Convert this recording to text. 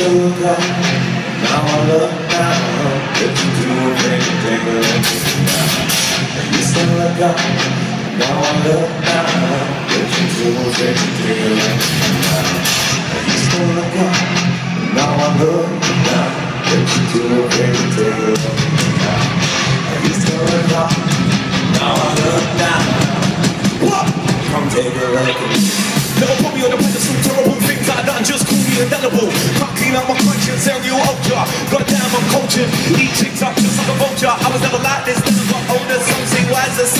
look up, now I look down. Let you do a thing, take a look now. I used to look up, now I look down. Let you do a thing, take a look now. I used to look up, now I look down. Let you do a thing, take a look now. I used to look up, now I look down. What? Come take a look. Never put me on the pedestal, terrible things I've done, just call me indelible. Can't clean up my conscience, serial ultra. Goddamn, I'm coaching, eat chicks up just like a vulture. I was never like this, never got older, some say why is this